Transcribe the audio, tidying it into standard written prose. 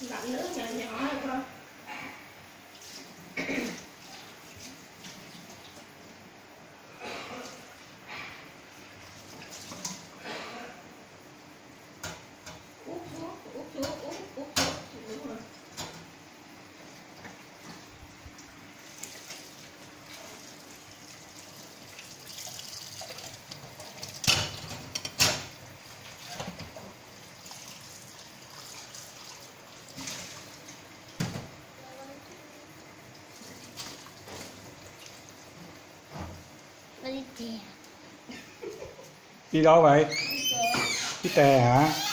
Lạnh nước nhỏ nhỏ rồi con. Úp xuống, đúng rồi. Đi đâu vậy? Đi Đi tè hả?